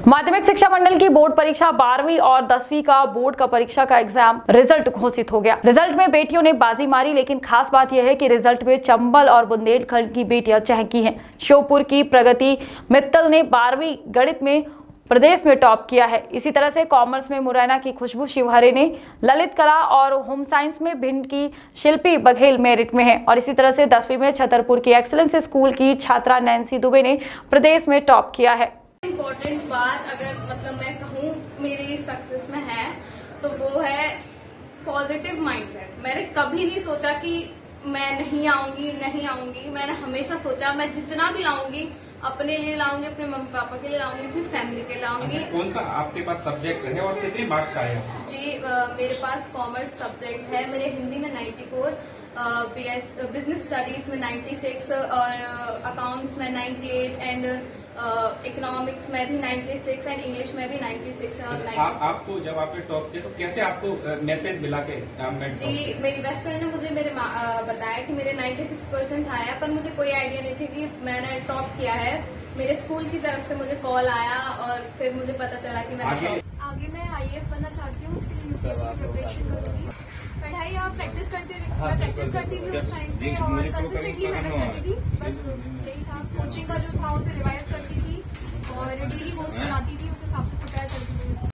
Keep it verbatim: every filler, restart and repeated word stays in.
माध्यमिक शिक्षा मंडल की बोर्ड परीक्षा बारहवीं और दसवीं का बोर्ड का परीक्षा का एग्जाम रिजल्ट घोषित हो गया। रिजल्ट में बेटियों ने बाजी मारी, लेकिन खास बात यह है कि रिजल्ट में चंबल और बुंदेलखंड की बेटियां चहकी हैं। श्योपुर की प्रगति मित्तल ने बारहवीं गणित में प्रदेश में टॉप किया है। इसी तरह से कॉमर्स में मुरैना की खुशबू शिवहरे ने, ललित कला और होम साइंस में भिंड की शिल्पी बघेल मेरिट में है। और इसी तरह से दसवीं में छतरपुर की एक्सीलेंस स्कूल की छात्रा नैन्सी दुबे ने प्रदेश में टॉप किया है। इम्पोर्टेंट बात अगर मतलब मैं कहूँ मेरी सक्सेस में है तो वो है पॉजिटिव माइंडसेट। मैंने कभी नहीं सोचा कि मैं नहीं आऊंगी नहीं आऊंगी मैंने हमेशा सोचा मैं जितना भी लाऊंगी अपने लिए लाऊंगी, अपने मम्मी पापा के लिए लाऊंगी, अपनी फैमिली के लिए लाऊंगी। अच्छा, कौन सा आपके पास सब्जेक्ट है और कितने मार्क्स का है? जी आ, मेरे पास कॉमर्स सब्जेक्ट है। मेरे हिंदी में चौरानवे, बीएस बिजनेस स्टडीज में छियानवे और अकाउंट्स में अट्ठानवे एंड इकोनॉमिक्स में भी छियानवे एंड इंग्लिश में भी छियानवे और अच्छा, आप, आपको जब आपने टॉप किया तो कैसे आपको मैसेज मिला के जी मेरी बेस्ट फ्रेंड ने मुझे मेरे बताया कि मेरे छियानवे परसेंट आया, पर मुझे कोई आइडिया नहीं थी कि मैंने टॉप किया है। मेरे स्कूल की तरफ से मुझे कॉल आया और फिर मुझे पता चला कि मैंने आगे, आगे मैं आईएएस बनना चाहती हूँ। उसके लिए यूपीएससी की प्रिपरेशन करूंगी। पढ़ाई आप प्रैक्टिस करते मैं प्रैक्टिस करती थी उस टाइम पे और कंसिस्टेंटली मेहनत करती थी। बस यही था, कोचिंग का जो था उसे रिवाइज करती थी और डेली गोल्स बनाती थी, उस हिसाब से प्रिपेयर करती थी।